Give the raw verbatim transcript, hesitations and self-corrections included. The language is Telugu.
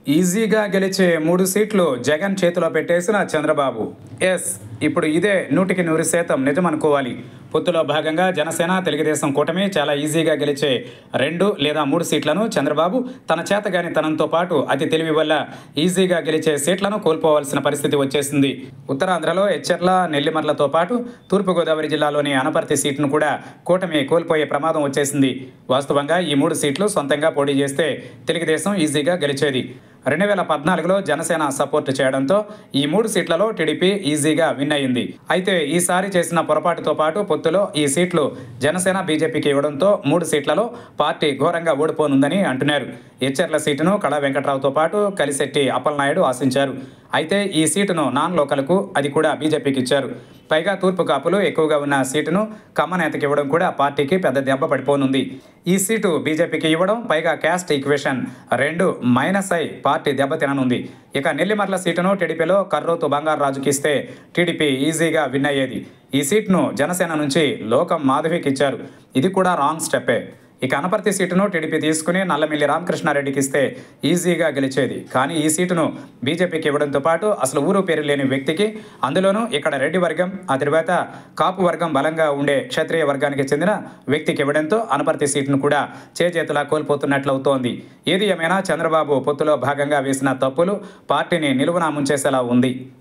ఈజీగా గెలిచే మూడు సీట్లు జగన్ చేతిలో పెట్టేసిన చంద్రబాబు. ఎస్, ఇప్పుడు ఇదే నూటికి నూరు శాతం నిజమనుకోవాలి. పొత్తులో భాగంగా జనసేన తెలుగుదేశం కూటమి చాలా ఈజీగా గెలిచే రెండు లేదా మూడు సీట్లను చంద్రబాబు తన చేతగానితనంతో పాటు అతి తెలివి వల్ల ఈజీగా గెలిచే సీట్లను కోల్పోవాల్సిన పరిస్థితి వచ్చేసింది. ఉత్తరాంధ్రలో ఎచ్చెర్ల, నెల్లిమర్లతో పాటు తూర్పుగోదావరి జిల్లాలోని అనపర్తి సీటును కూడా కూటమి కోల్పోయే ప్రమాదం వచ్చేసింది. వాస్తవంగా ఈ మూడు సీట్లు సొంతంగా పోటీ చేస్తే తెలుగుదేశం ఈజీగా గెలిచేది. రెండు వేల పద్నాలుగులో జనసేన సపోర్టు చేయడంతో ఈ మూడు సీట్లలో టీడీపీ ఈజీగా విన్ అయింది. అయితే ఈసారి చేసిన పొరపాటుతో పాటు పొత్తులో ఈ సీట్లు జనసేన బీజేపీకి ఇవ్వడంతో మూడు సీట్లలో పార్టీ ఘోరంగా ఓడిపోనుందని అంటున్నారు. ఎచ్చెర్ల సీటును కళా వెంకట్రావుతో పాటు కలిశెట్టి అప్పలనాయుడు ఆశించారు. అయితే ఈ సీటును నాన్ లోకల్కు, అది కూడా బీజేపీకి ఇచ్చారు. పైగా తూర్పు కాపులు ఎక్కువగా ఉన్న సీటును కమ్మనేతకి ఇవ్వడం కూడా పార్టీకి పెద్ద దెబ్బ పడిపోనుంది. ఈ సీటు బీజేపీకి ఇవ్వడం, పైగా క్యాస్ట్ ఈక్వేషన్ రెండు మైనస్ అయి పార్టీ దెబ్బతిననుంది. ఇక నెల్లిమర్ల సీటును టీడీపీలో కర్రోతు బంగారరాజుకి ఇస్తే టీడీపీ ఈజీగా విన్ అయ్యేది. ఈ సీట్ను జనసేన నుంచి లోకం మాధవికి ఇచ్చారు. ఇది కూడా రాంగ్ స్టెప్పే. ఇక అనపర్తి సీటును టీడీపీ తీసుకుని నల్లమిల్లి రామకృష్ణారెడ్డికి ఇస్తే ఈజీగా గెలిచేది. కానీ ఈ సీటును బీజేపీకి ఇవ్వడంతో పాటు అసలు ఊరు పేరు లేని వ్యక్తికి, అందులోనూ ఇక్కడ రెడ్డి వర్గం, ఆ తర్వాత కాపు వర్గం బలంగా ఉండే క్షత్రియ వర్గానికి చెందిన వ్యక్తికి ఇవ్వడంతో అనపర్తి సీటును కూడా చేజేతులా కోల్పోతున్నట్లవుతోంది. ఏది ఏమైనా చంద్రబాబు పొత్తులో భాగంగా వేసిన తప్పులు పార్టీని నిలువునా ముంచేసేలా ఉంది.